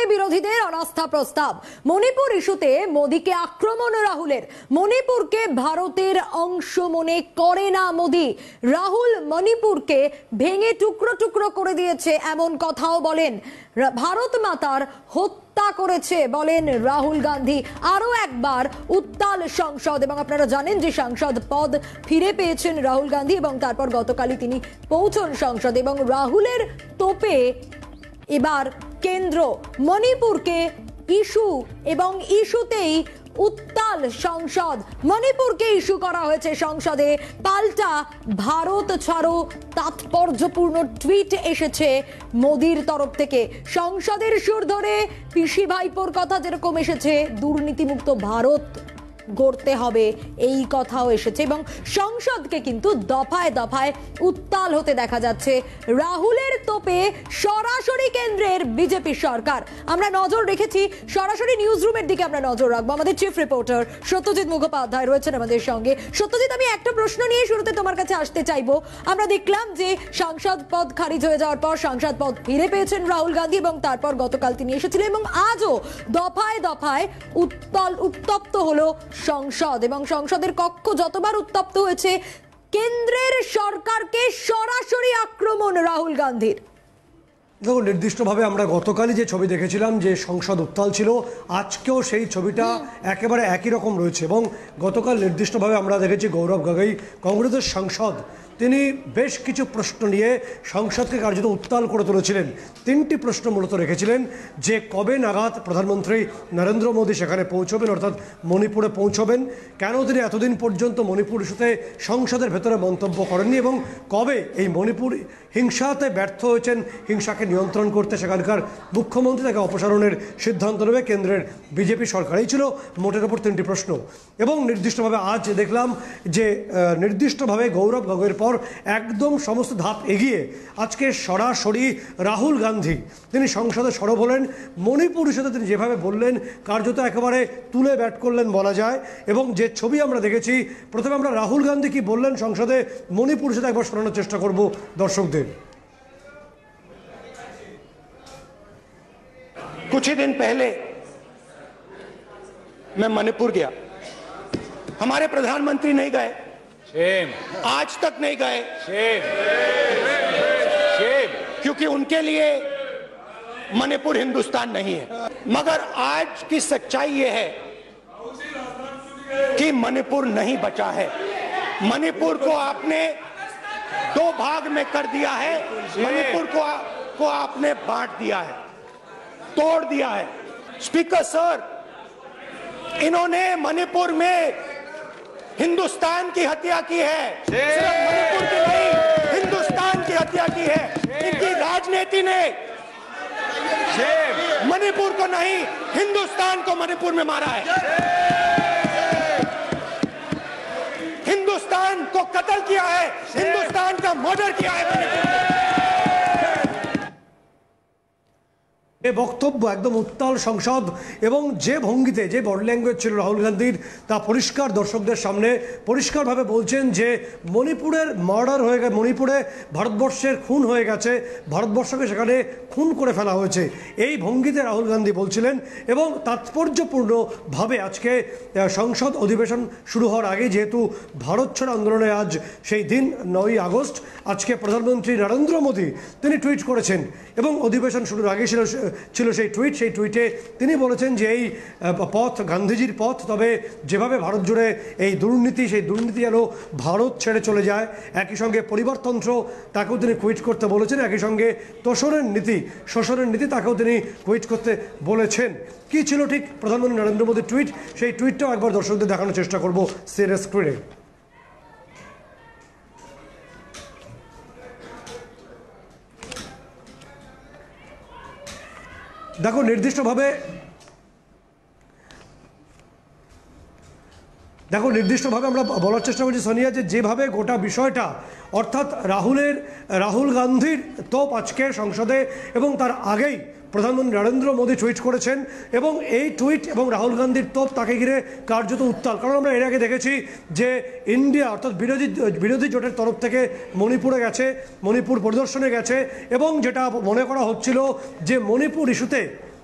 সংসদে বিরোধীদের অনাস্থা প্রস্তাব। মণিপুর ইস্যুতে মোদীকে আক্রমণ রাহুলের। মণিপুরকে ভারতের অংশ মনে করে না মোদী। রাহুল মণিপুরকে ভেঙে টুকরো টুকরো করে দিয়েছে এমন কথাও বলেন। ভারত মাতার হত্যা করেছে বলেন রাহুল গান্ধী। আরো একবার উত্তাল সংসদ, এবং আপনারা জানেন যে সাংসদ পদ ফিরে পেয়েছেন রাহুল গান্ধী এবং তারপর গতকালই তিনি পৌঁছন সংসদে। এবং রাহুলের তোপে এবার কেন্দ্র। মণিপুরকে ইস্যু এবং ইস্যুতেই উত্তাল সংসদ। মণিপুরকে ইস্যু করা হয়েছে সংসদে। পাল্টা ভারত ছাড়ো তাৎপর্যপূর্ণ টুইট এসেছে মোদির তরফ থেকে। সংসদের সুর ধরে পিসি ভাইপোর কথা যেরকম এসেছে, দুর্নীতিমুক্ত ভারত গড়তে হবে এই কথাও এসেছে। এবং সংসদকে কিন্তু দফায় দফায় উত্তাল হতে দেখা যাচ্ছে। রাহুলের তোপে সরাসরি কেন্দ্রের বিজেপি সরকার। আমরা নজর রেখেছি, সরাসরি নিউজ রুমের দিকে আমরা নজর রাখবো। আমাদের চিফ রিপোর্টার সত্যজিৎ মুখোপাধ্যায় রয়েছেন আমাদের সঙ্গে। সত্যজিৎ, আমি একটা প্রশ্ন নিয়ে শুরুতে তোমার কাছে আসতে চাইবো। আমরা দেখলাম যে সাংসদ পদ খারিজ হয়ে যাওয়ার পর সাংসদ পদ ফিরে পেয়েছেন রাহুল গান্ধী এবং তারপর গতকাল তিনি এসেছিলেন এবং আজও দফায় দফায় উত্তপ্ত হলো সংসদ। এবং সংসদের কক্ষ যতবার উত্তপ্ত হয়েছে, কেন্দ্রের সরকারকে সরাসরি আক্রমণ রাহুল গান্ধীর। দেখুন, নির্দিষ্টভাবে আমরা গতকালই যে ছবি দেখেছিলাম যে সংসদ উত্তাল ছিল, আজকেও সেই ছবিটা একেবারে একই রকম রয়েছে। এবং গতকাল নির্দিষ্টভাবে আমরা দেখেছি গৌরব গগৈ, কংগ্রেসের সাংসদ, তিনি বেশ কিছু প্রশ্ন নিয়ে সংসদকে কার্যত উত্তাল করে তুলেছিলেন। তিনটি প্রশ্ন মূলত রেখেছিলেন যে কবে নাগাদ প্রধানমন্ত্রী নরেন্দ্র মোদী সেখানে পৌঁছবেন, অর্থাৎ মণিপুরে পৌঁছবেন, কেন তিনি এতদিন পর্যন্ত মণিপুর ইস্যুতে সংসদের ভেতরে মন্তব্য করেননি, এবং কবে এই মণিপুর হিংসাতে ব্যর্থ হয়েছেন, হিংসাকে নিয়ন্ত্রণ করতে সেখানকার মুখ্যমন্ত্রী তাকে অপসারণের সিদ্ধান্ত নেবে কেন্দ্রের বিজেপি সরকার। এই ছিল মোটের ওপর তিনটি প্রশ্ন। এবং নির্দিষ্টভাবে আজ দেখলাম যে নির্দিষ্টভাবে গৌরব গগৈয়ের পর একদম সমস্ত ধাপ এগিয়ে আজকে সরাসরি রাহুল গান্ধী তিনি সংসদে সরব হলেন। মণিপুর ইস্যুতে তিনি যেভাবে বললেন, কার্যত একেবারে তুলে ব্যাট করলেন বলা যায়। এবং যে ছবি আমরা দেখেছি, প্রথমে আমরা রাহুল গান্ধী কি বললেন সংসদে মণিপুর ইস্যুতে একবার শোনানোর চেষ্টা করব দর্শকদের। कुछ ही दिन पहले मैं मणिपुर गया, हमारे प्रधानमंत्री नहीं गए, आज तक नहीं गए, क्योंकि उनके लिए मणिपुर हिंदुस्तान नहीं है। मगर आज की सच्चाई यह है कि मणिपुर नहीं बचा है। मणिपुर को आपने दो भाग में कर दिया है, मणिपुर को आपने बांट दिया है, तोड़ दिया है। स्पीकर सर, इन्होंने मणिपुर में हिंदुस्तान की हत्या की है, सिर्फ मणिपुर की नहीं, हिंदुस्तान की हत्या की है। इनकी राजनीति ने मणिपुर को नहीं, हिंदुस्तान को मणिपुर में मारा है। हिंदुस्तान को कत्ल किया है, हिंदुस्तान का मर्डर किया है मणिपुर में। এ বক্তব্য একদম উত্তাল সংসদ এবং যে ভঙ্গিতে, যে বডি ল্যাঙ্গুয়েজ ছিল রাহুল গান্ধীর, তা পরিষ্কার দর্শকদের সামনে পরিষ্কারভাবে বলছেন যে মণিপুরের মার্ডার হয়ে গেছে, মণিপুরে ভারতবর্ষের খুন হয়ে গেছে, ভারতবর্ষকে সেখানে খুন করে ফেলা হয়েছে, এই ভঙ্গিতে রাহুল গান্ধী বলছিলেন। এবং তাৎপর্যপূর্ণভাবে আজকে সংসদ অধিবেশন শুরু হওয়ার আগে, যেহেতু ভারত ছাড়ো আন্দোলনে আজ সেই দিন 9ই আগস্ট, আজকে প্রধানমন্ত্রী নরেন্দ্র মোদী তিনি টুইট করেছেন এবং অধিবেশন শুরুর আগে ছিল সেই টুইট। সেই টুইটে তিনি বলেছেন যে এই পথ গান্ধীজির পথ, তবে যেভাবে ভারত জুড়ে এই দুর্নীতি, সেই দুর্নীতি যেন ভারত ছেড়ে চলে যায়। একই সঙ্গে পরিবারতন্ত্র তাকেও তিনি কুইট করতে বলেছেন, একই সঙ্গে তোষণের নীতি তাকেও তিনি কুইট করতে বলেছেন। কি ছিল ঠিক প্রধানমন্ত্রী নরেন্দ্র মোদীর টুইট, সেই টুইটটাও একবার দর্শকদের দেখানোর চেষ্টা করব সিরিয়াস স্ক্রিনে। দেখো, নির্দিষ্টভাবে আমরা বলার চেষ্টা করছি সোনিয়া, যে যেভাবে গোটা বিষয়টা, অর্থাৎ রাহুল গান্ধীর তোপ আজকে সংসদে, এবং তার আগেই প্রধানমন্ত্রী নরেন্দ্র মোদী টুইট করেছেন এবং এই টুইট এবং রাহুল গান্ধীর তোপ তাকে ঘিরে কার্যত উত্তাল। কারণ আমরা এর আগে দেখেছি যে ইন্ডিয়া অর্থাৎ বিরোধী জোটের তরফ থেকে মণিপুরে গেছে, মণিপুর পরিদর্শনে গেছে এবং যেটা মনে করা হচ্ছিল যে মণিপুর ইস্যুতে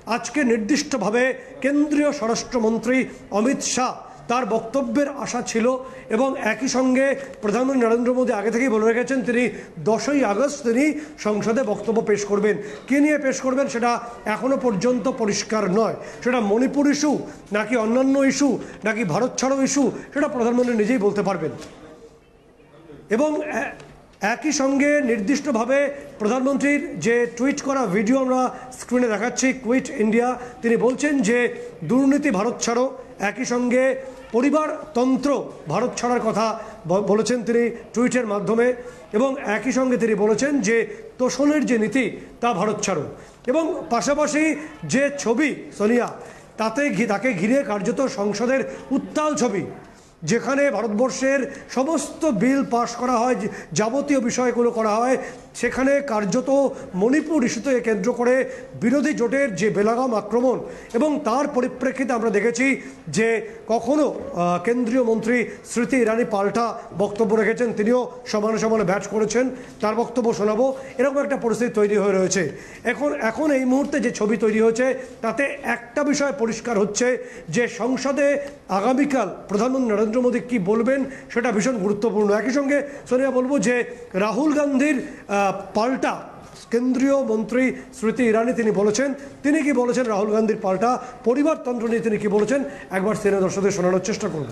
আজকে নির্দিষ্টভাবে কেন্দ্রীয় স্বরাষ্ট্রমন্ত্রী অমিত শাহ তার বক্তব্যের আশা ছিল এবং একই সঙ্গে প্রধানমন্ত্রী নরেন্দ্র মোদী আগে থেকেই বলে রেখেছেন তিনি 10ই আগস্ট তিনি সংসদে বক্তব্য পেশ করবেন। কী নিয়ে পেশ করবেন সেটা এখনও পর্যন্ত পরিষ্কার নয়। সেটা মণিপুর ইস্যু নাকি অন্যান্য ইস্যু নাকি ভারত ছাড়ো ইস্যু সেটা প্রধানমন্ত্রী নিজেই বলতে পারবেন। এবং একই সঙ্গে নির্দিষ্টভাবে প্রধানমন্ত্রীর যে টুইট করা ভিডিও আমরা স্ক্রিনে দেখাচ্ছি, কুইট ইন্ডিয়া, তিনি বলছেন যে দুর্নীতি ভারত ছাড়ো, একই সঙ্গে পরিবারতন্ত্র ভারত ছাড়ার কথা বলেছেন তিনি টুইটের মাধ্যমে, এবং একই সঙ্গে তিনি বলেছেন যে তোষণের যে নীতি তা ভারত ছাড়ো। এবং পাশাপাশি যে ছবি সোনিয়া তাকে ঘিরে কার্যত সংসদের উত্তাল ছবি, যেখানে ভারতবর্ষের সমস্ত বিল পাশ করা হয়, যাবতীয় বিষয়গুলো করা হয়, সেখানে কার্যত মণিপুর ইস্যুতে কেন্দ্র করে বিরোধী জোটের যে বেলাগাম আক্রমণ, এবং তার পরিপ্রেক্ষিতে আমরা দেখেছি যে কখনো কেন্দ্রীয় মন্ত্রী স্মৃতি ইরানি পাল্টা বক্তব্য রেখেছেন, তিনিও সমানে সমানে ব্যাচ করেছেন, তার বক্তব্য শোনাবো, এরকম একটা পরিস্থিতি তৈরি হয়ে রয়েছে। এখন এই মুহূর্তে যে ছবি তৈরি হয়েছে তাতে একটা বিষয় পরিষ্কার হচ্ছে যে সংসদে আগামীকাল প্রধানমন্ত্রী নরেন্দ্র মোদী কী বলবেন সেটা ভীষণ গুরুত্বপূর্ণ। একই সঙ্গে সোনিয়া বলবো যে রাহুল গান্ধীর পাল্টা কেন্দ্রীয় মন্ত্রী স্মৃতি ইরানি তিনি বলেছেন, তিনি কি বলেছেন রাহুল গান্ধীর পাল্টা পরিবারতন্ত্র নিয়ে তিনি কি বলেছেন একবার সিনে দর্শকদের শোনানোর চেষ্টা করব।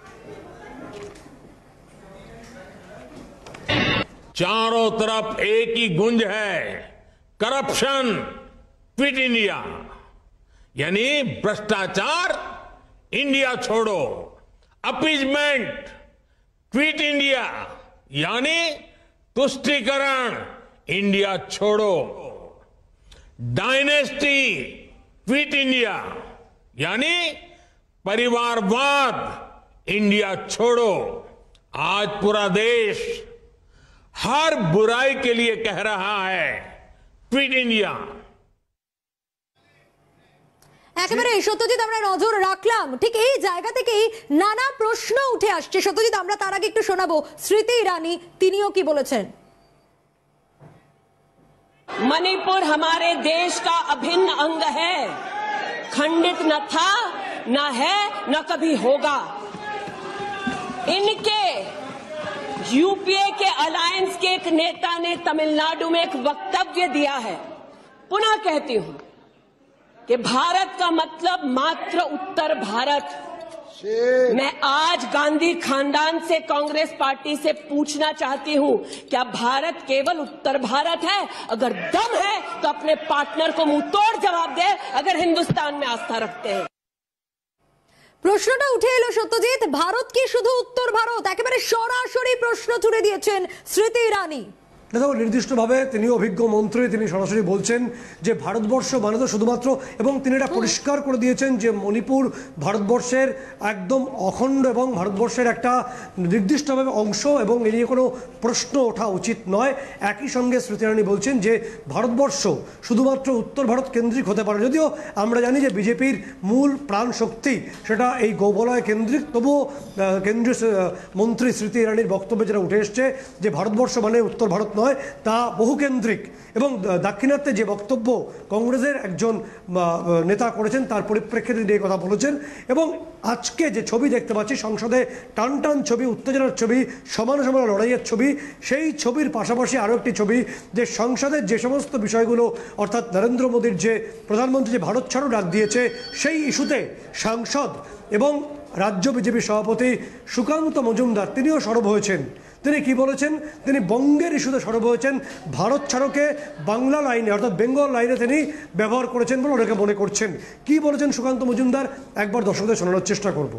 चारों तरफ एक ही गुंज है, करप्शन क्विट इंडिया, यानी भ्रष्टाचार इंडिया छोड़ो, अपीजमेंट क्विट इंडिया, यानी तुष्टीकरण इंडिया छोड़ो, डायनेस्टी क्विट इंडिया, यानी परिवारवाद इंडिया छोड़ो। आज पूरा देश हर बुराई के लिए कह रहा है क्विट इंडिया। একেবারে সত্যজিৎ, আমরা নজর রাখলাম ঠিক এই জায়গা থেকেই নানা প্রশ্ন উঠে আসছে। সত্যজিৎ, আমরা তার আগে একটু শোনাবো স্মৃতি ইরানি, তিনিও কি বলেছেন। मणिपुर हमारे देश का अभिन्न अंग है, खंडित न था, न है, न कभी होगा। इनके यूपीए के अलायंस के एक नेता ने तमिलनाडु में एक वक्तव्य दिया है, पुनः कहती हूं कि भारत का मतलब मात्र उत्तर भारत। मैं आज गांधी खानदान से कांग्रेस पार्टी से पूछना चाहती हूं, क्या भारत केवल उत्तर भारत है? अगर दम है तो अपने पार्टनर को मुंह तोड़ जवाब दे, अगर हिंदुस्तान में आस्था रखते हैं। প্রশ্নটা উঠে এলো সত্যজিৎ, ভারত কি শুধু উত্তর ভারত? একেবারে সরাসরি প্রশ্ন ছুড়ে দিয়েছেন স্মৃতি ইরানি। দেখো, নির্দিষ্টভাবে তিনি অভিজ্ঞ মন্ত্রী, তিনি সরাসরি বলছেন যে ভারতবর্ষ মানে তো শুধুমাত্র, এবং তিনি এটা পরিষ্কার করে দিয়েছেন যে মণিপুর ভারতবর্ষের একদম অখণ্ড এবং ভারতবর্ষের একটা নির্দিষ্টভাবে অংশ, এবং এ নিয়ে কোনো প্রশ্ন ওঠা উচিত নয়। একই সঙ্গে স্মৃতি ইরানি বলছেন যে ভারতবর্ষ শুধুমাত্র উত্তর ভারত কেন্দ্রিক হতে পারে, যদিও আমরা জানি যে বিজেপির মূল প্রাণ শক্তি সেটা এই গৌবলয় কেন্দ্রিক, তবুও কেন্দ্রীয় মন্ত্রী স্মৃতি ইরানির বক্তব্যে যেটা উঠে এসছে যে ভারতবর্ষ মানে উত্তর ভারত নয়, তা বহুকেন্দ্রিক। এবং দাক্ষিণাত্যে যে বক্তব্য কংগ্রেসের একজন নেতা করেছেন তার পরিপ্রেক্ষিতে তিনি এই কথা বলেছেন। এবং আজকে যে ছবি দেখতে পাচ্ছি সংসদে, টান টান ছবি, উত্তেজনার ছবি, সমান সমান লড়াইয়ের ছবি, সেই ছবির পাশাপাশি আরও একটি ছবি যে সংসদের যে সমস্ত বিষয়গুলো, অর্থাৎ নরেন্দ্র মোদীর যে প্রধানমন্ত্রী যে ভারত ছাড়ো ডাক দিয়েছে সেই ইস্যুতে সাংসদ এবং রাজ্য বিজেপি সভাপতি সুকান্ত মজুমদার তিনিও সরব হয়েছেন। তিনি কি বলেছেন? তিনি বঙ্গের ইস্যুতে সরব হয়েছেন, ভারত ছাড়োকে বাংলা লাইনে অর্থাৎ বেঙ্গল লাইনে তিনি ব্যবহার করেছেন বলে অনেকে মনে করছেন। কি বলেছেন সুকান্ত মজুমদার একবার দর্শকদের শোনানোর চেষ্টা করব।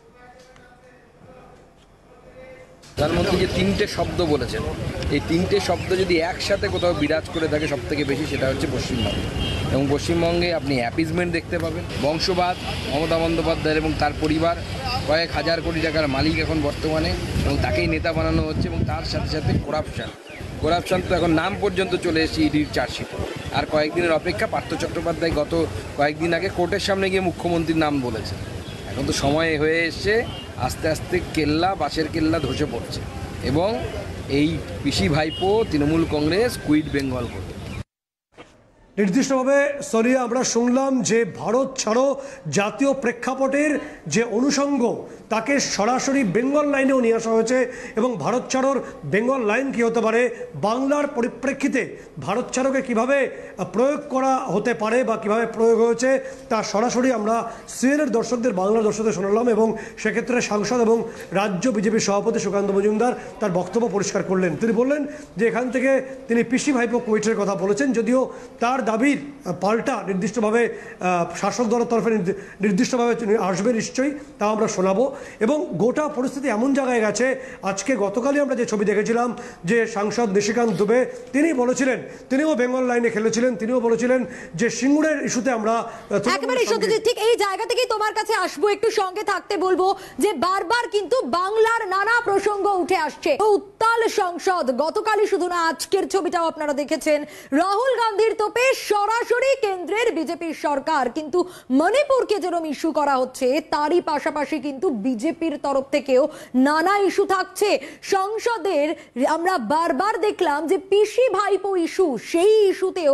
প্রধানমন্ত্রী যে তিনটে শব্দ বলেছেন, এই তিনটে শব্দ যদি একসাথে কোথাও বিরাজ করে থাকে সব থেকে বেশি সেটা হচ্ছে পশ্চিমবঙ্গ। এবং পশ্চিমবঙ্গে আপনি অ্যাপিজমেন্ট দেখতে পাবেন, বংশবাদ, মমতা বন্দ্যোপাধ্যায়ের এবং তার পরিবার কয়েক হাজার কোটি টাকার মালিক এখন বর্তমানে, এবং তাকেই নেতা বানানো হচ্ছে, এবং তার সাথে সাথে করাপশান তো এখন নাম পর্যন্ত চলে এসেছে ইডির চার্জশিট। আর কয়েকদিনের অপেক্ষা, পার্থ চট্টোপাধ্যায় গত কয়েকদিন আগে কোর্টের সামনে গিয়ে মুখ্যমন্ত্রীর নাম বলেছে। এখন তো সময় হয়ে এসছে, আস্তে আস্তে বাঁশের কেল্লা ধসে পড়ছে, এবং এই পিসি ভাইপো তৃণমূল কংগ্রেস কুইট বেঙ্গল করবে। নির্দিষ্টভাবে সোনিয়া আমরা শুনলাম যে ভারত ছাড়ো জাতীয় প্রেক্ষাপটের যে অনুষঙ্গ তাকে সরাসরি বেঙ্গল লাইনেও নিয়ে আসা হয়েছে এবং ভারত ছাড়োর বেঙ্গল লাইন কি হতে পারে, বাংলার পরিপ্রেক্ষিতে ভারত ছাড়োকে কিভাবে প্রয়োগ করা হতে পারে বা কিভাবে প্রয়োগ হয়েছে তা সরাসরি আমরা সিএনএর দর্শকদের, বাংলার দর্শকদের শোনালাম এবং সেক্ষেত্রে সাংসদ এবং রাজ্য বিজেপির সভাপতি সুকান্ত মজুমদার তার বক্তব্য পরিষ্কার করলেন। তিনি বললেন যে এখান থেকে তিনি পিসি ভাইপো কুইটের কথা বলেছেন, যদিও তার দাবির পাল্টা নির্দিষ্টভাবে শাসক দলের তরফে নির্দিষ্টভাবে আসবে নিশ্চয়ই, তা আমরা শোনাবো। এবং গোটা পরিস্থিতি এমন জায়গায় গেছে, আজকে গতকালই আমরা যে ছবি দেখেছিলাম যে সাংসদ নিশিকান্ত দুবে তিনি বলেছিলেন, তিনিও বেঙ্গল লাইনে খেলেছিলেন, তিনিও বলেছিলেন যে সিঙ্গুরের ইস্যুতে আমরা একেবারে সত্যজিৎ ঠিক এই জায়গা থেকেই তোমার কাছে আসবো, একটু সঙ্গে থাকতে বলবো যে বারবার কিন্তু বাংলার নানা প্রসঙ্গ উঠে আসছে। উত্তাল সংসদ, গতকালই শুধু না আজকের ছবিটাও আপনারা দেখেছেন, রাহুল গান্ধীর তোপে সরাসরি কেন্দ্রের বিজেপির সরকার, কিন্তু মণিপুরকে যেরকম ইস্যু করা হচ্ছে তারই পাশাপাশি কিন্তু বিজেপির তরফ থেকেও নানা ইস্যু থাকছে সংসদের। আমরা বারবার দেখলাম যে পিসি ভাইপো ইস্যু, সেই ইস্যুতেও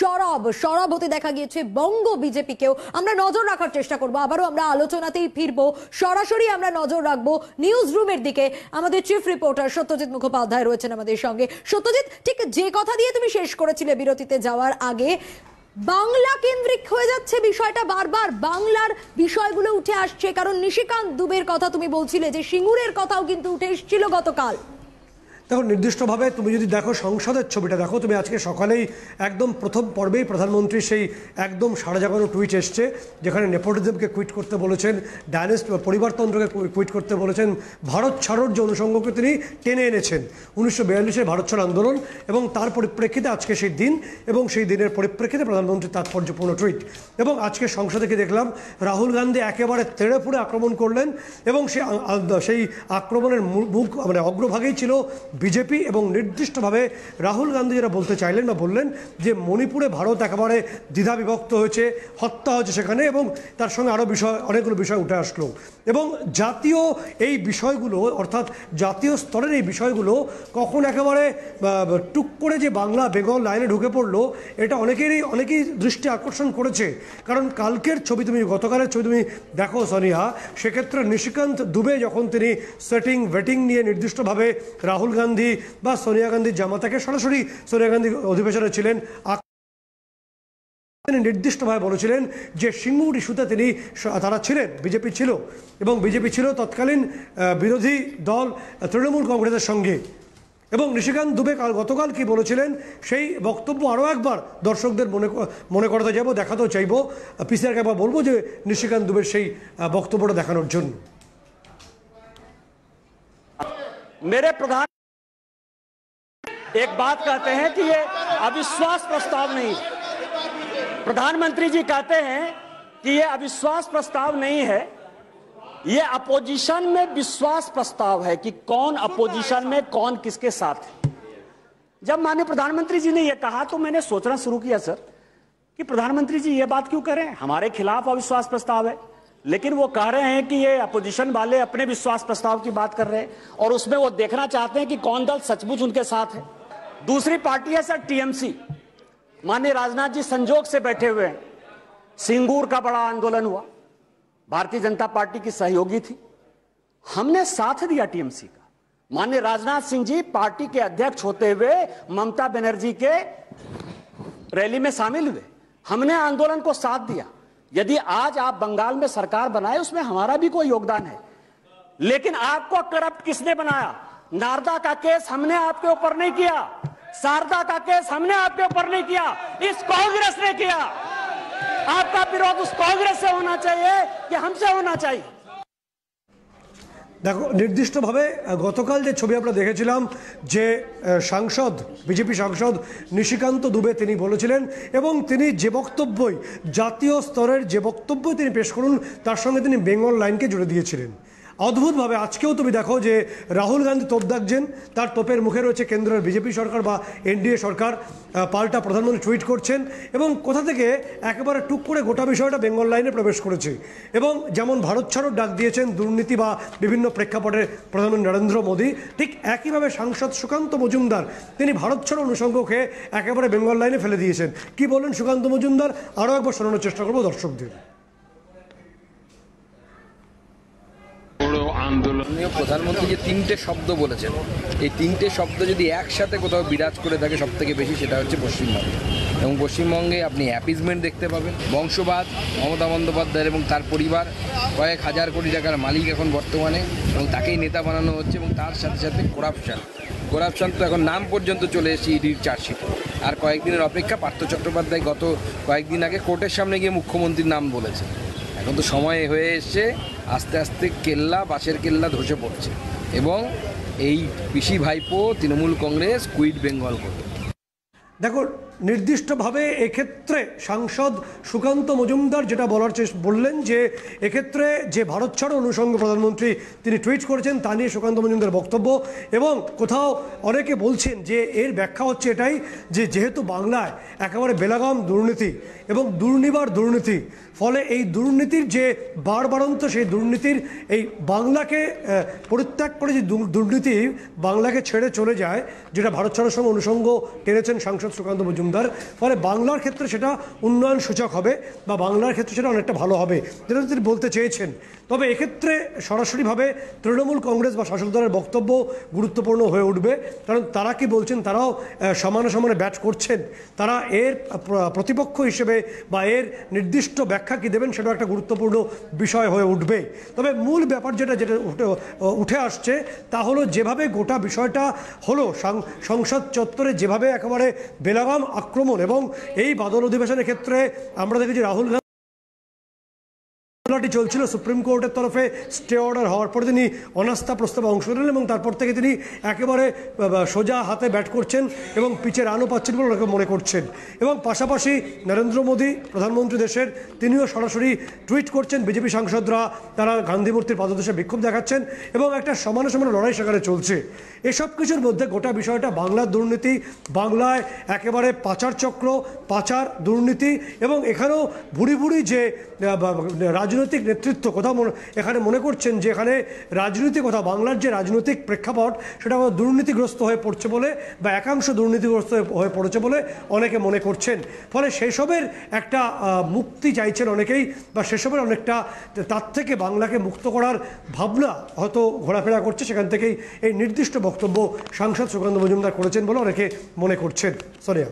সরব হতে দেখা গিয়েছে বঙ্গ বিজেপিকেও। আমরা নজর রাখার চেষ্টা করবো, আবারও আমরা আলোচনাতেই ফিরবো, সরাসরি আমরা নজর রাখবো নিউজ রুমের দিকে। আমাদের চিফ রিপোর্টার সত্যজিৎ মুখোপাধ্যায় রয়েছেন আমাদের সঙ্গে। সত্যজিৎ, ঠিক যে কথা দিয়ে তুমি শেষ করেছিলে বিরতিতে যাওয়ার আগে, বাংলা কেন্দ্রিক হয়ে যাচ্ছে বিষয়টা, বারবার বাংলার বিষয়গুলো উঠে আসছে, কারণ নিশিকান্ত দুবের কথা তুমি বলছিলে, যে সিঙ্গুরের কথাও কিন্তু উঠে এসেছিল গতকাল। দেখো নির্দিষ্টভাবে তুমি যদি দেখো সংসদের ছবিটা দেখো, তুমি আজকে সকালেই একদম প্রথম পর্বেই প্রধানমন্ত্রী সেই একদম সাড়া জাগানো টুইট এসছে, যেখানে নেপোটিজমকে কুইট করতে বলেছেন, ডাইনেস্ট পরিবারতন্ত্রকে কুইট করতে বলেছেন, ভারত ছাড়োর যে অনুষঙ্গকে তিনি টেনে এনেছেন 1942-এর ভারত ছাড় আন্দোলন, এবং তার পরিপ্রেক্ষিতে আজকে সেই দিন এবং সেই দিনের পরিপ্রেক্ষিতে প্রধানমন্ত্রীর তাৎপর্যপূর্ণ টুইট। এবং আজকে সংসদে কি দেখলাম, রাহুল গান্ধী একেবারে তেড়ে ফুড়ে আক্রমণ করলেন এবং সেই আক্রমণের মুখ মানে অগ্রভাগেই ছিল বিজেপি, এবং নির্দিষ্টভাবে রাহুল গান্ধী যেটা বলতে চাইলেন বা বললেন যে মণিপুরে ভারত একেবারে দ্বিধা বিভক্ত হয়েছে, হত্যা হয়েছে সেখানে, এবং তার সঙ্গে আরও অনেকগুলো বিষয় উঠে আসলো। এবং জাতীয় এই বিষয়গুলো, অর্থাৎ জাতীয় স্তরের এই বিষয়গুলো কখন একেবারে টুক করে যে বাংলা বেঙ্গল লাইনে ঢুকে পড়লো, এটা অনেকেই দৃষ্টি আকর্ষণ করেছে। কারণ কালকের ছবি তুমি, গতকালের ছবি তুমি দেখো সোনিয়া, সেক্ষেত্রে নিশিকান্ত দুবে যখন তিনি সেটিং ওয়েটিং নিয়ে নির্দিষ্টভাবে রাহুল গান্ধী বা সোনিয়া গান্ধীর জামাতাকে, সরাসরি সোনিয়া গান্ধী অধিবেশনে ছিলেন, তিনি নির্দিষ্টভাবে বলেছিলেন যে সিঙ্গুর ইস্যুতে তারা ছিলেন, বিজেপি ছিল, এবং বিজেপি ছিল তৎকালীন বিরোধী দল তৃণমূল কংগ্রেসের সঙ্গে। এবং নিশিকান্ত দুবে গতকাল কি বলেছিলেন সেই বক্তব্য আরও একবার দর্শকদের মনে করাতে যাব, দেখাতেও চাইব। পিসিআরকে একবার বলবো যে নিশিকান্ত দুবের সেই বক্তব্যটা দেখানোর জন্য। मेरे प्रधान एक बात कहते हैं कि ये अविश्वास प्रस्ताव नहीं, प्रधानमंत्री जी कहते हैं कि ये अविश्वास प्रस्ताव नहीं है, ये अपोजिशन में विश्वास प्रस्ताव है कि कौन अपोजिशन में कौन किसके साथ है। जब माननीय प्रधानमंत्री जी ने ये कहा तो मैंने सोचना शुरू किया सर कि प्रधानमंत्री जी ये बात क्यों कर रहे हैं, हमारे खिलाफ अविश्वास प्रस्ताव है, लेकिन वो कह रहे हैं कि ये अपोजिशन वाले अपने विश्वास प्रस्ताव की बात कर रहे हैं और उसमें वो देखना चाहते हैं कि कौन दल सचमुच उनके साथ है। दूसरी पार्टी है सर टीएमसी, माननीय राजनाथ जी संजोग से बैठे हुए हैं, सिंगूर का बड़ा आंदोलन हुआ, भारतीय जनता पार्टी की सहयोगी थी, हमने साथ दिया टीएमसी का। माननीय राजनाथ सिंह जी पार्टी के अध्यक्ष होते हुए ममता बनर्जी के रैली में शामिल हुए, हमने आंदोलन को साथ दिया। यदि आज आप बंगाल में सरकार बनाए उसमें हमारा भी कोई योगदान है, लेकिन आपको करप्ट किसने बनाया? नारदा का केस हमने आपके ऊपर नहीं किया, शारदा का केस हमने आपके ऊपर नहीं किया, इस कांग्रेस ने किया। आपका विरोध उस कांग्रेस से होना चाहिए कि हमसे होना चाहिए? দেখো নির্দিষ্টভাবে গতকাল যে ছবি আমরা দেখেছিলাম যে সাংসদ, বিজেপি সাংসদ নিশিকান্ত দুবে তিনি বলেছিলেন, এবং তিনি যে বক্তব্যই জাতীয় স্তরের যে বক্তব্য তিনি পেশ করুন তার সঙ্গে তিনি বেঙ্গল লাইনকে জুড়ে দিয়েছিলেন। অদ্ভুতভাবে আজকেও তুমি দেখো যে রাহুল গান্ধী তোপ দাগছেন, তার তোপের মুখে রয়েছে কেন্দ্রের বিজেপি সরকার বা এনডিএ সরকার, পাল্টা প্রধানমন্ত্রী টুইট করছেন এবং কোথা থেকে একেবারে টুক করে গোটা বিষয়টা বেঙ্গল লাইনে প্রবেশ করেছে। এবং যেমন ভারত ছাড়োর ডাক দিয়েছেন দুর্নীতি বা বিভিন্ন প্রেক্ষাপটে প্রধানমন্ত্রী নরেন্দ্র মোদী, ঠিক একইভাবে সাংসদ সুকান্ত মজুমদার তিনি ভারত ছাড়ো অনুষঙ্গকে একেবারে বেঙ্গল লাইনে ফেলে দিয়েছেন। কি বললেন সুকান্ত মজুমদার, আরও একবার শোনানোর চেষ্টা করবো দর্শকদের। মাননীয় প্রধানমন্ত্রী যে তিনটে শব্দ বলেছেন, এই তিনটে শব্দ যদি একসাথে কোথাও বিরাজ করে থাকে সব থেকে বেশি সেটা হচ্ছে পশ্চিমবঙ্গে। এবং পশ্চিমবঙ্গে আপনি অ্যাপিজমেন্ট দেখতে পাবেন, বংশবাদ, মমতা বন্দ্যোপাধ্যায় এবং তার পরিবার কয়েক হাজার কোটি টাকার মালিক এখন বর্তমানে, এবং তাকেই নেতা বানানো হচ্ছে। এবং তার সাথে সাথে করাপশান তো এখন নাম পর্যন্ত চলে এসেছে ইডির চার্জশিট। আর কয়েকদিনের অপেক্ষা, পার্থ চট্টোপাধ্যায় গত কয়েকদিন আগে কোর্টের সামনে গিয়ে মুখ্যমন্ত্রীর নাম বলেছে। এখন তো সময় হয়ে এসছে, আস্তে আস্তে বাঁশের কেল্লা ধসে পড়ছে এবং এই পিসি ভাইপো তৃণমূল কংগ্রেস কুইট বেঙ্গল করবে। দেখো, নির্দিষ্টভাবে এক্ষেত্রে সাংসদ সুকান্ত মজুমদার যেটা বললেন যে এক্ষেত্রে যে ভারত ছাড়ো অনুষঙ্গ প্রধানমন্ত্রী তিনি টুইট করেছেন তা নিয়ে সুকান্ত মজুমদার বক্তব্য। এবং কোথাও অনেকে বলছেন যে এর ব্যাখ্যা হচ্ছে এটাই যে যেহেতু বাংলায় একেবারে বেলাগাম দুর্নীতি এবং দুর্নীতি, ফলে এই দুর্নীতির যে বাড়ন্ত সেই দুর্নীতির এই বাংলাকে পরিত্যাগ করে যে দুর্নীতি বাংলাকে ছেড়ে চলে যায়, যেটা ভারত ছাড়োর সঙ্গে অনুষঙ্গ টেনেছেন সাংসদ সুকান্ত মজুমদার, ফলে বাংলার ক্ষেত্রে সেটা উন্নয়ন সূচক হবে বা বাংলার ক্ষেত্রে সেটা অনেকটা ভালো হবে, যেটা তিনি বলতে চেয়েছেন। তবে এক্ষেত্রে সরাসরিভাবে তৃণমূল কংগ্রেস বা শাসক দলের বক্তব্য গুরুত্বপূর্ণ হয়ে উঠবে, কারণ তারা কি বলছেন, তারাও সমানে ব্যাট করছেন, তারা এর প্রতিপক্ষ হিসেবে বা এর নির্দিষ্ট ব্যাখ্যা কি দেবেন সেটা একটা গুরুত্বপূর্ণ বিষয় হয়ে উঠবে। তবে মূল ব্যাপার যেটা উঠে আসছে তা হলো যেভাবে গোটা বিষয়টা হলো, সংসদ চত্বরে যেভাবে একেবারে বেলাগাম আক্রমণ এবং এই বাদল অধিবেশনের ক্ষেত্রে আমরা দেখেছি রাহুল গান্ধী চলছিল সুপ্রিম কোর্টের তরফে স্টে অর্ডার হওয়ার পরে তিনি অনাস্থা প্রস্তাবে অংশ নিলেন এবং তারপর থেকে তিনি একেবারে সোজা হাতে ব্যাট করছেন এবং পিচের আলো পাচ্ছেন বলে ওনাকে মনে করছেন। এবং পাশাপাশি নরেন্দ্র মোদী প্রধানমন্ত্রী দেশের, তিনিও সরাসরি টুইট করছেন, বিজেপি সাংসদরা তারা গান্ধী মূর্তির পাদদেশে বিক্ষোভ দেখাচ্ছেন এবং একটা সমানে লড়াই সেখানে চলছে। এসব কিছুর মধ্যে গোটা বিষয়টা বাংলার দুর্নীতি, বাংলায় একেবারে পাচার দুর্নীতি এবং এখানেও ভুরি যে রাজনৈতিক নেতৃত্ব কোথাও এখানে মনে করছেন যে এখানে রাজনীতি কোথাও বাংলার যে রাজনৈতিক প্রেক্ষাপট সেটা দুর্নীতিগ্রস্ত হয়ে পড়ছে বলে বা একাংশ দুর্নীতিগ্রস্ত হয়ে পড়েছে বলে অনেকে মনে করছেন। ফলে সেসবের একটা মুক্তি চাইছেন অনেকেই বা সেসবের অনেকটা তার থেকে বাংলাকে মুক্ত করার ভাবনা হয়তো ঘোরাফেরা করছে, সেখান থেকেই এই নির্দিষ্ট বক্তব্য সাংসদ সুকান্ত মজুমদার করেছেন বলে অনেকে মনে করছেন। সরিয়া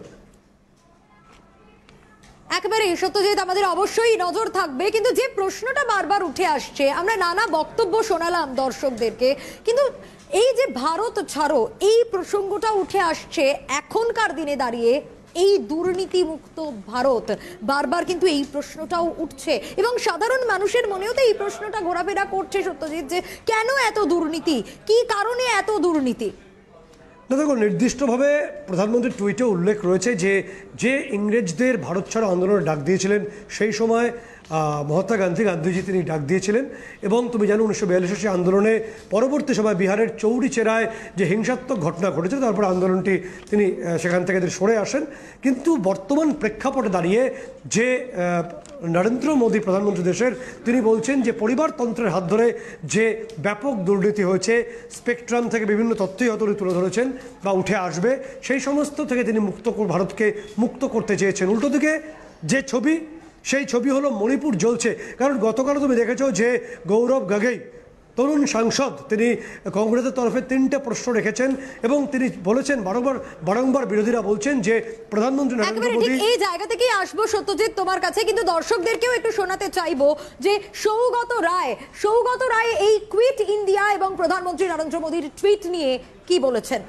একেবারে সত্যজিৎ, আমাদের অবশ্যই নজর থাকবে, কিন্তু যে প্রশ্নটা বারবার উঠে আসছে, আমরা নানা বক্তব্য শোনালাম দর্শকদেরকে, কিন্তু এই যে ভারত ছাড়ো এই প্রসঙ্গটা উঠে আসছে এখনকার দিনে দাঁড়িয়ে, এই দুর্নীতি মুক্ত ভারত বারবার কিন্তু এই প্রশ্নটাও উঠছে এবং সাধারণ মানুষের মনেও তো এই প্রশ্নটা ঘোরাফেরা করছে সত্যজিৎ, যে কেন এত দুর্নীতি, কি কারণে এত দুর্নীতি। দেখো, নির্দিষ্টভাবে প্রধানমন্ত্রীর টুইটে উল্লেখ রয়েছে যে ইংরেজদের ভারত ছাড়ো আন্দোলনের ডাক দিয়েছিলেন সেই সময় মহাত্মা গান্ধীজি তিনি ডাক দিয়েছিলেন। এবং তুমি জানো 1942 সেই আন্দোলনে পরবর্তী সময় বিহারের চৌরি চেরায় যে হিংসাত্মক ঘটনা ঘটেছিল, তারপর আন্দোলনটি তিনি সেখান থেকে সরে আসেন। কিন্তু বর্তমান প্রেক্ষাপটে দাঁড়িয়ে যে নরেন্দ্র মোদী প্রধানমন্ত্রী দেশের, তিনি বলছেন যে পরিবারতন্ত্রের হাত ধরে যে ব্যাপক দুর্নীতি হয়েছে, স্পেকট্রাম থেকে বিভিন্ন তথ্যই হয়তো তুলে ধরেছেন বা উঠে আসবে, সেই সমস্ত থেকে তিনি ভারতকে মুক্ত করতে চেয়েছেন। উল্টো দিকে যে ছবি, সেই ছবি হলো মণিপুর জ্বলছে। কারণ গতকালও তুমি দেখেছো যে গৌরব গগৈ তরুণ সাংসদ, তিনি কংগ্রেসের তরফে 3টে প্রশ্ন রেখেছেন এবং তিনি বলেছেন বারংবার বিরোধীরা বলছেন যে প্রধানমন্ত্রী নরেন্দ্র মোদী। এই জায়গা থেকেই আসবো সত্যজিৎ তোমার কাছে, কিন্তু দর্শকদেরকেও একটু শোনাতে চাইবো যে সৌগত রায় এই কুইট ইন্ডিয়া এবং প্রধানমন্ত্রী নরেন্দ্র মোদীর টুইট নিয়ে কি বলেছেন।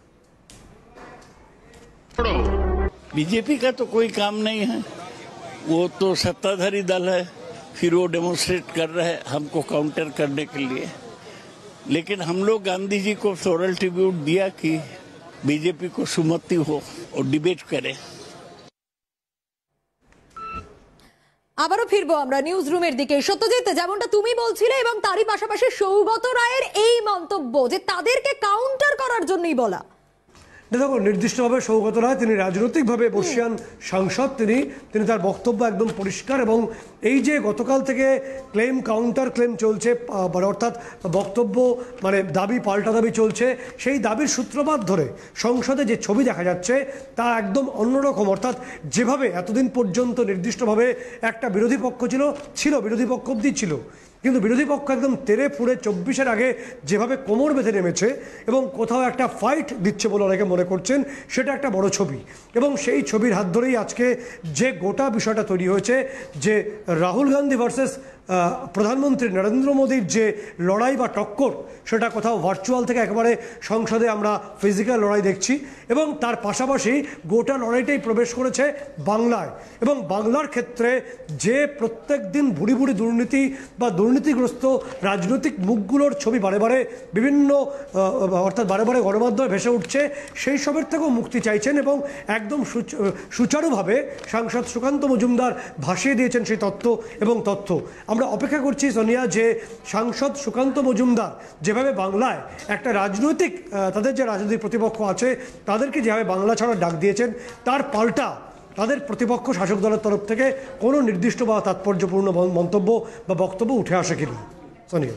बीजेपी का तो कोई काम नहीं है, वो तो सत्ताधारी दल है, फिर वो डेमोन्स्ट्रेट कर रहे हैं हमको काउंटर करने के लिए। लेकिन हम लोग गांधी जी को फ्लोरल ट्रिब्यूट दिया कि बीजेपी को सुमति हो और डिबेट करें। আবারও ফিরবো আমরা নিউজ রুমের দিকে। সত্যজিৎ, যেমনটা তুমি বলছিলে এবং তারই পাশাপাশি সৌগত রায়ের এই মন্তব্য যে তাদেরকে কাউন্টার করার জন্যই বলা। দেখো, নির্দিষ্টভাবে সৌগত রায় তিনি রাজনৈতিকভাবে বর্ষিয়ান সাংসদ, তিনি তার বক্তব্য একদম পরিষ্কার। এবং এই যে গতকাল থেকে ক্লেম কাউন্টার ক্লেম চলছে, অর্থাৎ বক্তব্য মানে দাবি পাল্টা দাবি চলছে, সেই দাবির সূত্রপাত ধরে সংসদে যে ছবি দেখা যাচ্ছে তা একদম অন্যরকম। অর্থাৎ যেভাবে এতদিন পর্যন্ত নির্দিষ্টভাবে একটা বিরোধী পক্ষ ছিল বিরোধী পক্ষ অবধি ছিল, কিন্তু বিরোধী পক্ষ একদম তেরে ফুড়ে 24-এর আগে যেভাবে কোমর বেঁধে নেমেছে এবং কোথাও একটা ফাইট দিচ্ছে বলে অনেকে মনে করছেন, সেটা একটা বড় ছবি। এবং সেই ছবির হাত ধরেই আজকে যে গোটা বিষয়টা তৈরি হয়েছে, যে রাহুল গান্ধী ভার্সেস প্রধানমন্ত্রী নরেন্দ্র মোদীর যে লড়াই বা টক্কর, সেটা কোথাও ভার্চুয়াল থেকে একেবারে সংসদে আমরা ফিজিক্যাল লড়াই দেখছি। এবং তার পাশাপাশি গোটা লড়াইটাই প্রবেশ করেছে বাংলায়। এবং বাংলার ক্ষেত্রে যে প্রত্যেক দিন ভুড়ি ভুড়ি দুর্নীতি বা দুর্নীতিগ্রস্ত রাজনৈতিক মুখগুলোর ছবি বারে বারে বিভিন্ন অর্থাৎ বারে বারে গণমাধ্যমে ভেসে উঠছে, সেই সবের থেকেও মুক্তি চাইছেন। এবং একদম সুচারুভাবে সাংসদ সুকান্ত মজুমদার ভাসিয়ে দিয়েছেন সেই তথ্য। আমরা অপেক্ষা করছি সোনিয়া, যে সাংসদ সুকান্ত মজুমদার যেভাবে বাংলায় একটা রাজনৈতিক তাদের যে রাজনৈতিক প্রতিপক্ষ আছে তাদেরকে যেভাবে বাংলা ছাড়ার ডাক দিয়েছেন, তার পাল্টা তাদের প্রতিপক্ষ শাসক দলের তরফ থেকে কোনো নির্দিষ্ট বা তাৎপর্যপূর্ণ মন্তব্য বা বক্তব্য উঠে আসে কিনা সোনিয়া?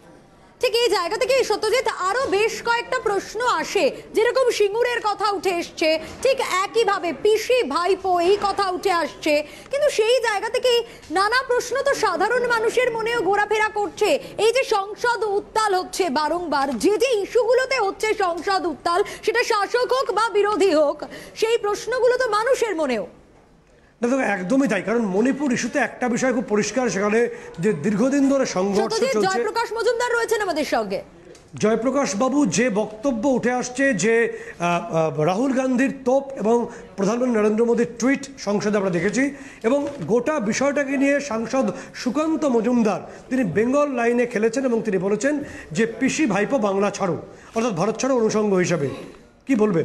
ঠিক এই জায়গা থেকে সত্যজিৎ আরো বেশ কয়েকটা প্রশ্ন আসে, যেরকম সিঙ্গুরের কথা উঠে এসছে, ঠিক একইভাবে পিসি ভাইপো এই কথা উঠে আসছে। কিন্তু সেই জায়গা থেকে নানা প্রশ্ন তো সাধারণ মানুষের মনেও ঘোরাফেরা করছে। এই যে সংসদ উত্তাল হচ্ছে বারংবার, যে ইস্যুগুলোতে হচ্ছে সংসদ উত্তাল, সেটা শাসক হোক বা বিরোধী হোক, সেই প্রশ্নগুলো তো মানুষের মনেও। দেখো, একদমই তাই। কারণ মণিপুর ইস্যুতে একটা বিষয় খুব পরিষ্কার, সেখানে যে দীর্ঘদিন ধরে সংঘর্ষ চলছে। জয়প্রকাশ মজুমদার রয়েছেন আমাদের সঙ্গে। জয়প্রকাশ বাবু, যে বক্তব্য উঠে আসছে, যে রাহুল গান্ধীর তোপ এবং প্রধানমন্ত্রী নরেন্দ্র মোদীর টুইট সংসদে আমরা দেখেছি, এবং গোটা বিষয়টাকে নিয়ে সাংসদ সুকান্ত মজুমদার তিনি বেঙ্গল লাইনে খেলেছেন এবং তিনি বলেছেন যে পিসি ভাইপো বাংলা ছাড়ো, অর্থাৎ ভারত ছাড়ো অনুষঙ্গ হিসাবে। কি বলবেন?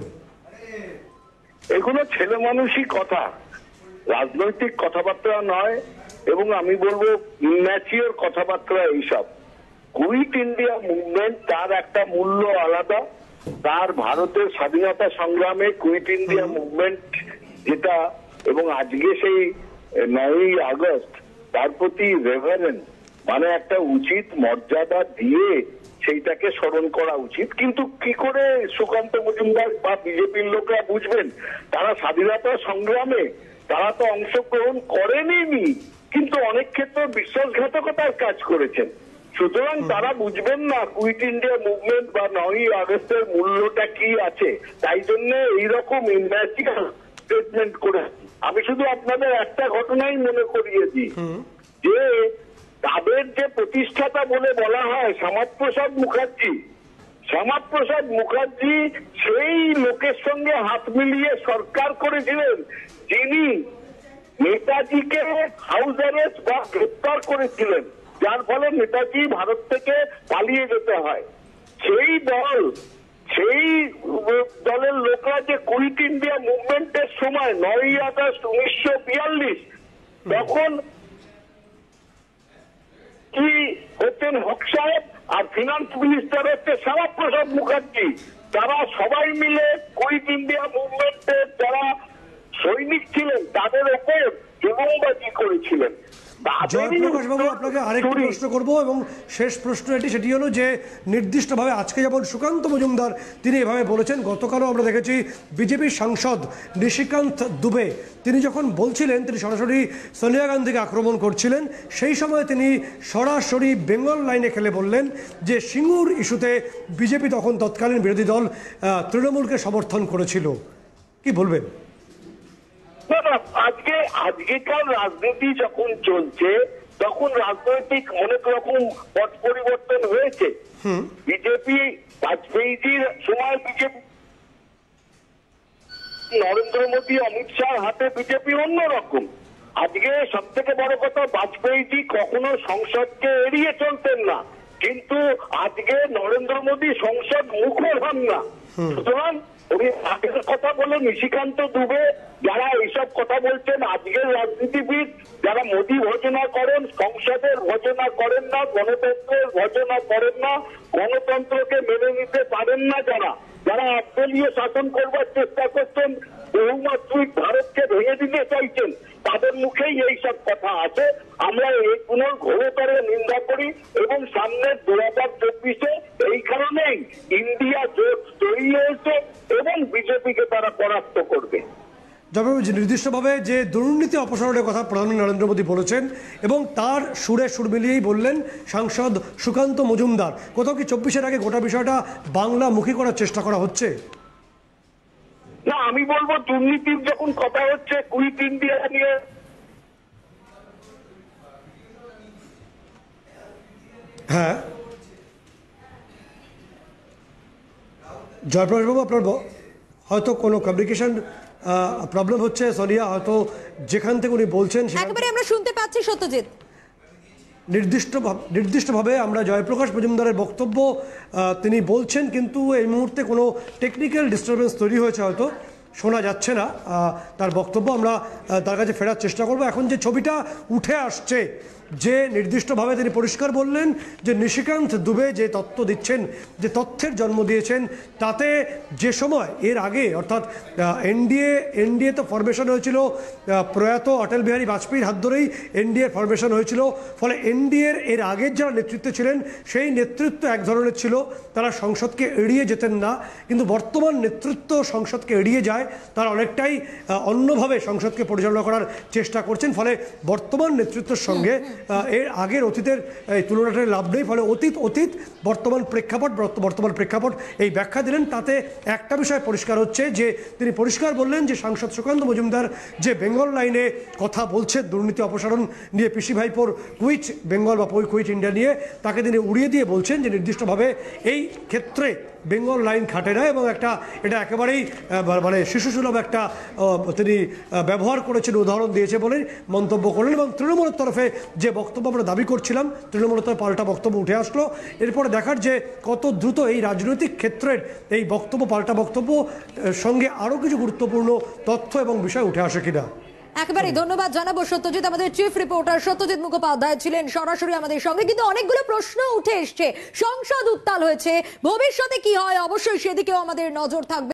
এগুলো ছেলে মানুষই কথা, রাজনৈতিক কথাবার্তা নয়, এবং আমি বলবো ইম্যাচিওর কথাবার্তা এইসব। কুইট ইন্ডিয়া মুভমেন্ট, তার একটা মূল্য আলাদা। তার ভারতের স্বাধীনতা সংগ্রামে কুইট ইন্ডিয়া মুভমেন্ট যেটা, এবং আজকে সেই 9ই আগস্ট, তার প্রতি রেভারেন্স মানে একটা উচিত মর্যাদা দিয়ে সেইটাকে স্মরণ করা উচিত। কিন্তু কি করে সুকান্ত মজুমদার বা বিজেপির লোকরা বুঝবেন? তারা স্বাধীনতা সংগ্রামে তারা তো অংশগ্রহণ করেনি, কিন্তু অনেক ক্ষেত্রে বিশ্বাসঘাতকতার কাজ করেছেন। সুতরাং তারা বুঝবেন না কুইট ইন্ডিয়া মুভমেন্ট বা 9ই আগস্টের মূল্যটা কি আছে। তাই জন্য এইরকম ইম্যাচিওর স্টেটমেন্ট করে। আমি শুধু আপনাদের একটা ঘটনাই মনে করিয়ে দিই, যে তাদের যে প্রতিষ্ঠাতা বলে বলা হয় শ্যামাপ্রসাদ মুখার্জি সেই লোকের সঙ্গে হাত মিলিয়ে সরকার করেছিলেন, যিনি নেতাজিকে হাউস অ্যারেস্ট বা গ্রেপ্তার করেছিলেন, যার ফলে নেতাজি ভারত থেকে পালিয়ে যেতে হয়। সেই দলের লোকরা যে কুইট ইন্ডিয়া মুভমেন্টের সময় 9ই আগস্ট 1942, তখন কি হচ্ছেন হক সাহেব, আর ফিনান্স মিনিস্টার হচ্ছে শ্যামাপ্রসাদ মুখার্জি। তারা সবাই মিলে কুইট ইন্ডিয়া মুভমেন্টের যারা সৈনিক ছিলেন তাদের ওপর জুলুমবাজি করেছিলেন। জয়প্রকাশ বাবু, আপনাকে আরেকটি প্রশ্ন করবো, এবং শেষ প্রশ্ন সেটি হলো যে নির্দিষ্টভাবে আজকে যেমন সুকান্ত মজুমদার তিনি এভাবে বলেছেন, গতকালও আমরা দেখেছি বিজেপির সাংসদ নিশিকান্ত দুবে তিনি যখন বলছিলেন, তিনি সরাসরি সোনিয়া গান্ধীকে আক্রমণ করছিলেন, সেই সময় তিনি সরাসরি বেঙ্গল লাইনে খেলে বললেন যে সিঙ্গুর ইস্যুতে বিজেপি তখন তৎকালীন বিরোধী দল তৃণমূলকে সমর্থন করেছিল। কি বলবেন? আজকেকার রাজনীতি যখন চলছে, তখন রাজনৈতিক অনেক রকম পথ পরিবর্তন হয়েছে। বিজেপি বাজপেয়ীজির সময় বিজেপি, নরেন্দ্র মোদী অমিত শাহ হাতে বিজেপি অন্যরকম। আজকে সব থেকে বড় কথা, বাজপেয়ীজি কখনো সংসদকে এড়িয়ে চলতেন না, কিন্তু আজকে নরেন্দ্র মোদী সংসদ মুখর হন না। সুতরাং উনি আগের কথা বলে নিশিকান্ত দুবে যারা এইসব কথা বলছেন, আজকের রাজনীতিবিদ যারা মোদী ভজনা করেন, সংসদের ভজনা করেন না, গণতন্ত্রের ভজনা করেন না, গণতন্ত্রকে মেনে নিতে পারেন না, যারা যারা একদলীয় শাসন করবার চেষ্টা করছেন, বহুমাত্রিক ভারতকে ভেঙে দিতে চাইছেন, তাদের মুখেই এইসব কথা আছে। আমরা এইগুলোর ঘোরতর নিন্দা করি এবং সামনের 2024-এ এই কারণেই ইন্ডিয়া জোট তৈরি হয়েছে এবং বিজেপিকে তারা পরাস্ত করবে। নির্দিষ্টভাবে যে দুর্নীতি অপসারণের কথা প্রধানমন্ত্রী নরেন্দ্র মোদী বলেছেন এবং তার সুরে সুর মিলিয়েই বললেন সাংসদ সুকান্ত মজুমদার। কোথাও কি 24-এর আগে গোটা বিষয়টা বাংলামুখী করার চেষ্টা করা হচ্ছে? না, আমি বলবো দুর্নীতির যখন কথা হচ্ছে, কুইট ইন্ডিয়া নিয়ে হ্যাঁ জয়প্রকাশবাবু, আপনার হয়তো কোনো কমিউনিকেশন প্রবলেম হচ্ছে। সোনিয়া, হয়তো যেখান থেকে উনি বলছেন একেবারে আমরা শুনতে পাচ্ছি সত্যজিৎ। নির্দিষ্টভাবে আমরা জয়প্রকাশ মজুমদারের বক্তব্য তিনি বলছেন, কিন্তু এই মুহূর্তে কোনো টেকনিক্যাল ডিস্টারবেন্স তৈরি হয়েছে, হয়তো শোনা যাচ্ছে না তার বক্তব্য। আমরা তার কাছে ফেরার চেষ্টা করব। এখন যে ছবিটা উঠে আসছে, যে নির্দিষ্টভাবে তিনি পরিষ্কার বললেন যে নিশিকান্ত দুবে যে তথ্য দিচ্ছেন, যে তথ্যের জন্ম দিয়েছেন, তাতে যে সময় এর আগে অর্থাৎ এনডিএ তো ফরমেশন হয়েছিল প্রয়াত অটল বিহারী বাজপেয়ীর হাত ধরেই এনডিএর ফরমেশন হয়েছিল। ফলে এনডিএর এর আগের যারা নেতৃত্বে ছিলেন সেই নেতৃত্ব এক ধরনের ছিল, তারা সংসদকে এড়িয়ে যেতেন না। কিন্তু বর্তমান নেতৃত্ব সংসদকে এড়িয়ে যায়, তারা অনেকটাই অন্যভাবে সংসদকে পরিচালনা করার চেষ্টা করছেন। ফলে বর্তমান নেতৃত্বের সঙ্গে এর আগের অতীতের তুলনাটা লাভ নেই। ফলে অতীত বর্তমান প্রেক্ষাপট এই ব্যাখ্যা দিলেন। তাতে একটা বিষয় পরিষ্কার হচ্ছে যে তিনি পরিষ্কার বললেন যে সাংসদ সুকান্ত মজুমদার যে বেঙ্গল লাইনে কথা বলছে দুর্নীতি অপসারণ নিয়ে, পিসি ভাইপোর কুইট বেঙ্গল বা কুইট ইন্ডিয়া নিয়ে, তাকে তিনি উড়িয়ে দিয়ে বলছেন যে নির্দিষ্টভাবে এই ক্ষেত্রে বেঙ্গল লাইন খাটে না এবং এটা একেবারেই মানে শিশুসুলভ একটা তিনি ব্যবহার করেছেন, উদাহরণ দিয়েছে বলে মন্তব্য করলেন। এবং তৃণমূলের তরফে যে বক্তব্য আমরা দাবি করছিলাম, তৃণমূলের তরফে পাল্টা বক্তব্য উঠে আসলো। এরপরে দেখার যে কত দ্রুত এই রাজনৈতিক ক্ষেত্রের এই বক্তব্য, পাল্টা বক্তব্য সঙ্গে আরও কিছু গুরুত্বপূর্ণ তথ্য এবং বিষয় উঠে আসে কিনা। একেবারে ধন্যবাদ জানাবো সত্যজিৎ। আমাদের চিফ রিপোর্টার সত্যজিৎ মুখোপাধ্যায় ছিলেন সরাসরি আমাদের সঙ্গে। কিন্তু অনেকগুলো প্রশ্ন উঠে এসছে, সংসদ উত্তাল হয়েছে, ভবিষ্যতে কি হয় অবশ্যই সেদিকেও আমাদের নজর থাকবে।